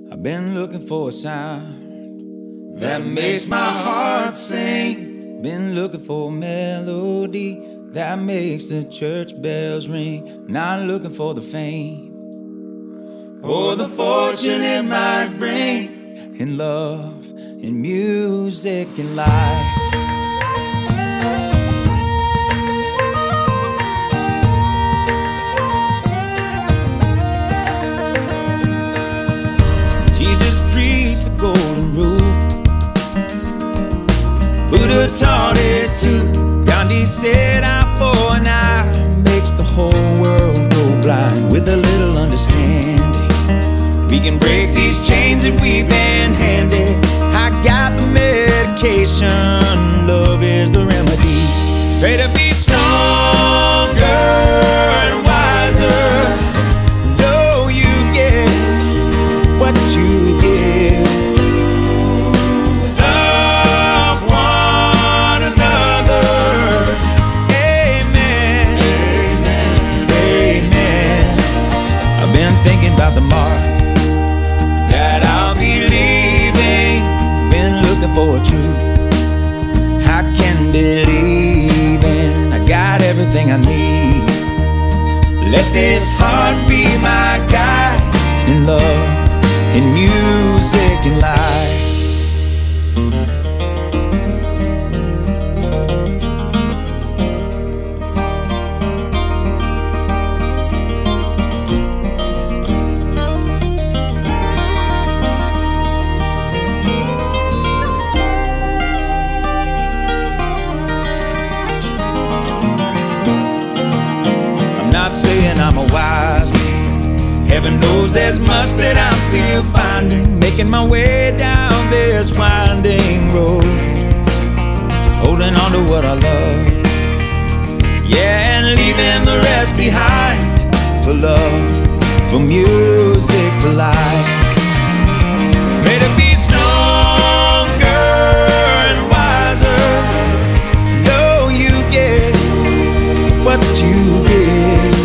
I've been looking for a sound that makes my heart sing. Been looking for a melody that makes the church bells ring. Not looking for the fame or the fortune it might bring. In love, in music, in life. Jesus preached the golden rule, Buddha taught it too. Gandhi said eye for an eye makes the whole world go blind. With a little understanding, we can break these chains that we've been handed. I got the medication, love is the remedy. Pray to be stronger and wiser. Know you get what you give. Love one another. Amen. Amen. Amen. I've been thinking about the mark that I'll be leaving. Been looking for a truth I can believe in. I got everything I need. Let this heart be my guide. In love, in music, in life. I'm not saying I'm a wise man. Heaven knows there's much that I'm still finding. Making my way down this winding road, holding on to what I love, yeah, and leaving the rest behind. For love, for music, for life. May to be stronger and wiser. Know you get what you give.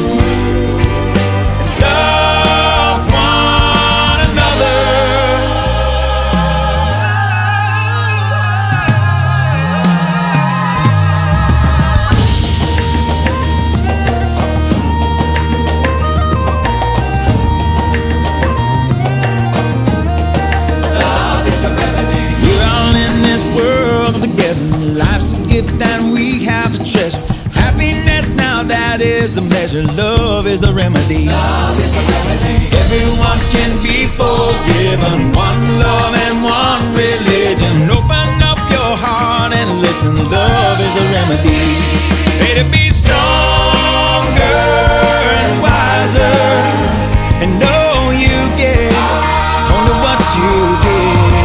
Life's a gift that we have to treasure. Happiness now, that is the measure. Love is the remedy. Love is a remedy. Everyone can be forgiven. One love and one religion. Open up your heart and listen. Love is a remedy. May to be stronger and wiser, and know you get only what you give.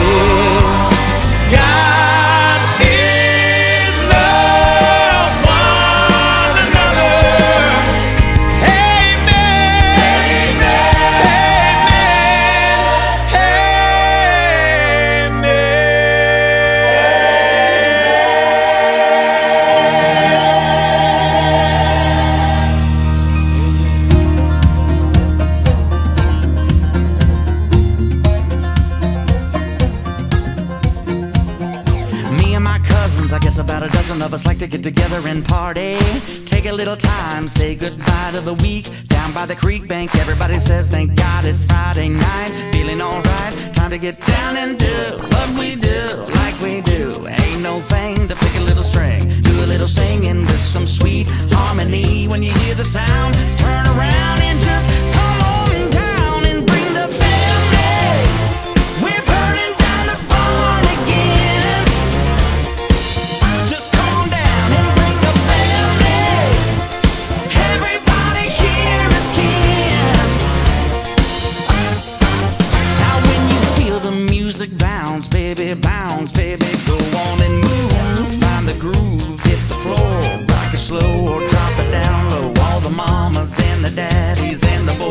I guess about a dozen of us like to get together and party. Take a little time, say goodbye to the week. Down by the creek bank, everybody says thank God it's Friday night. Feeling alright, time to get down and do what we do, like we do. Ain't no thing to pick a little string, do a little singing with some sweet harmony. When you hear the sound, turn around and just come on down and bring the family. We're burning down the barn again. Just calm down and bring the family. Everybody here is kin. Now when you feel the music bounce, baby, go on and move. Find the groove, hit the floor, rock it slow or drop it down low. All the mamas and the daddies and the boys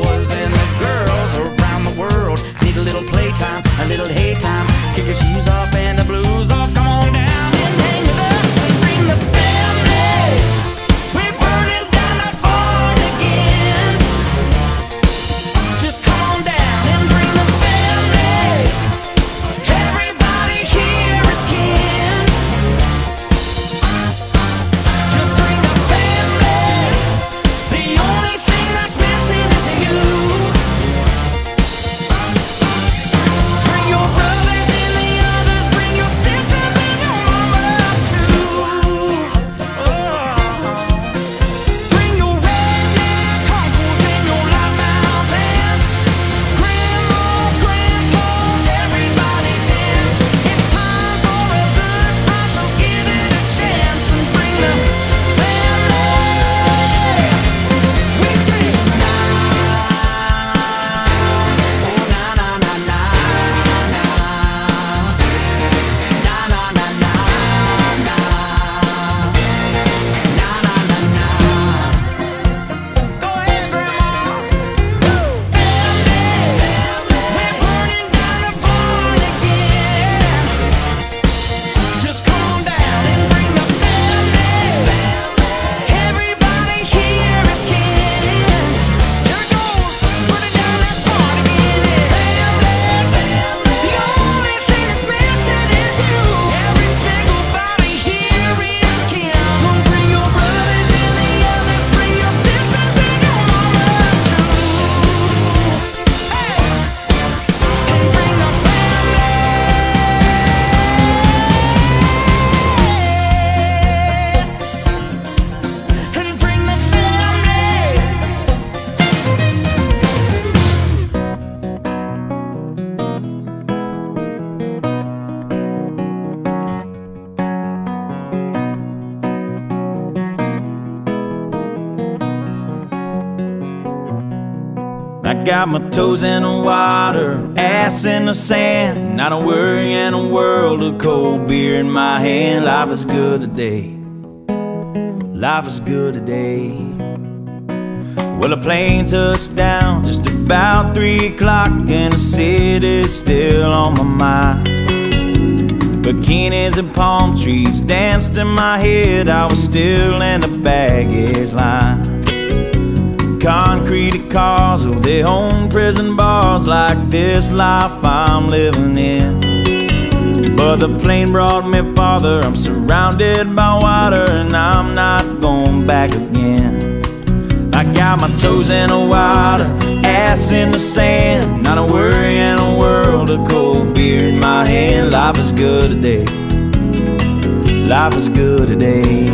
got my toes in the water, ass in the sand, not a worry in a world of cold beer in my hand. Life is good today. Life is good today. Well, a plane touched down just about 3 o'clock, and the city's still on my mind. Bikinis and palm trees danced in my head. I was still in the baggage line. Concrete cars, oh, they own prison bars like this life I'm living in. But the plane brought me farther. I'm surrounded by water, and I'm not going back again. I got my toes in the water, ass in the sand, not a worry in a world of cold beer in my hand. Life is good today. Life is good today.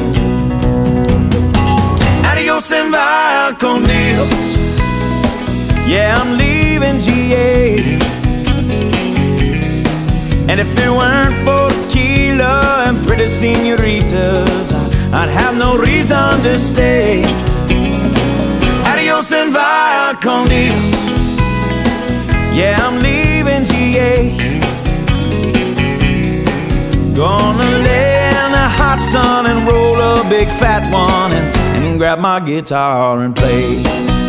Adios and via con Dios. Yeah, I'm leaving GA. And if it weren't for tequila and pretty senoritas, I'd have no reason to stay. Adios and via con Dios. Yeah, I'm leaving GA. Gonna lay in the hot sun and roll a big fat one and grab my guitar and play.